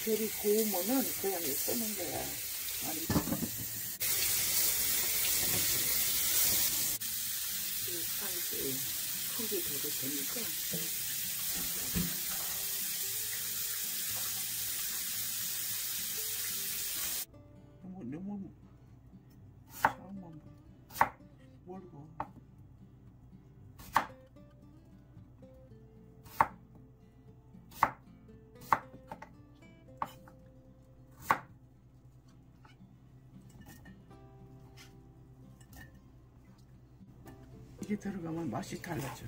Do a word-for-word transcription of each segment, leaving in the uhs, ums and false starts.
별이 고우면은 그냥 쓰는 거야. 아니, 이 사이즈 크게 되고 되니까. 너무, 너무, 샤워만 멀고. 이게 들어가면 맛이 달라져.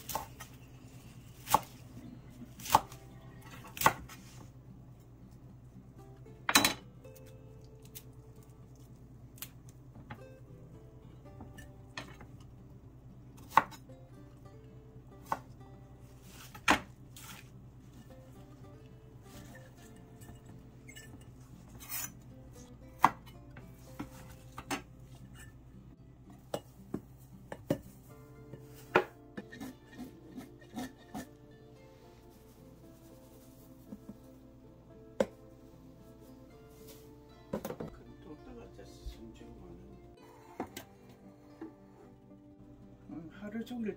하루 종일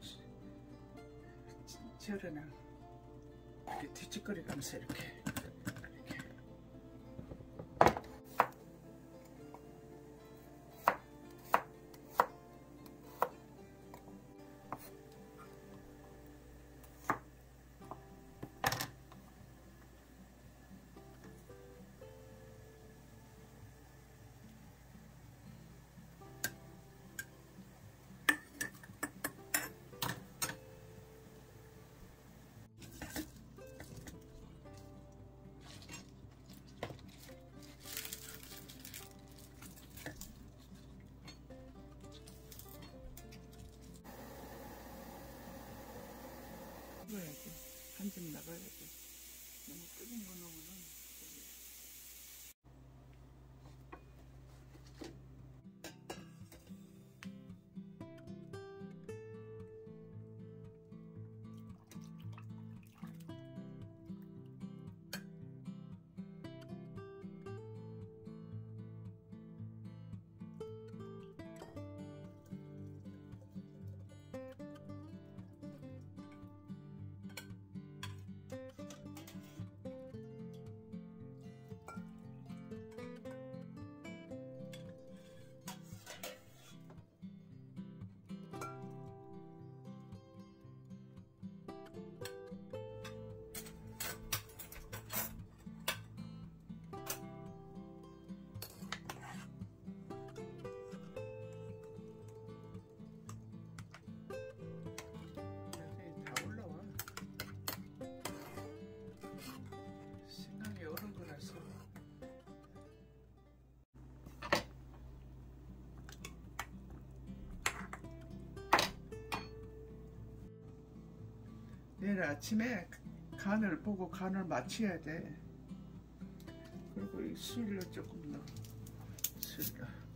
절여놔. 이렇게 뒤집거리 가면서 이렇게 이렇게. 나가야지. 한 점 나가야지. 너무 끓인 거 넣으면은. 내일 아침에 간을 보고 간을 맞춰야 돼. 그리고 이 술을 조금 넣어. 술을.